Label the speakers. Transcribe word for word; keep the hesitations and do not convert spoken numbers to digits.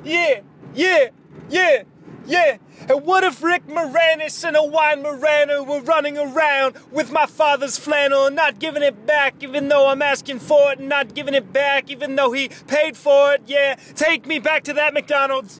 Speaker 1: yeah, yeah, yeah, yeah. And what if Rick Moranis and a Weimaraner were running around with my father's flannel and not giving it back even though I'm asking for it, and not giving it back even though he paid for it? Yeah, take me back to that McDonald's.